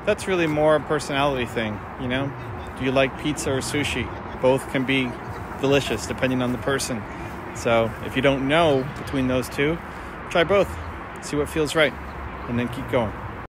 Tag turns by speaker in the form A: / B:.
A: that's really more a personality thing, you know? Do you like pizza or sushi? Both can be delicious depending on the person. So if you don't know between those two, try both. See what feels right, and then keep going.